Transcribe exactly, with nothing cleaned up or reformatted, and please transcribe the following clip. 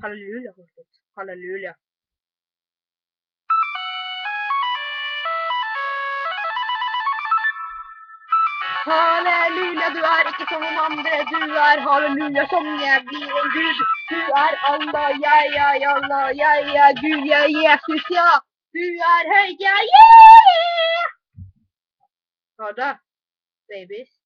Halleluja, folkens. Halleluja. Halleluja, du er ikke som noen andre. Du er halleluja som jeg blir en Gud. Du er Allah, jeg er Allah, jeg er Gud, jeg er Jesus, ja. Du er høy, ja, yeah! Ha det, babies.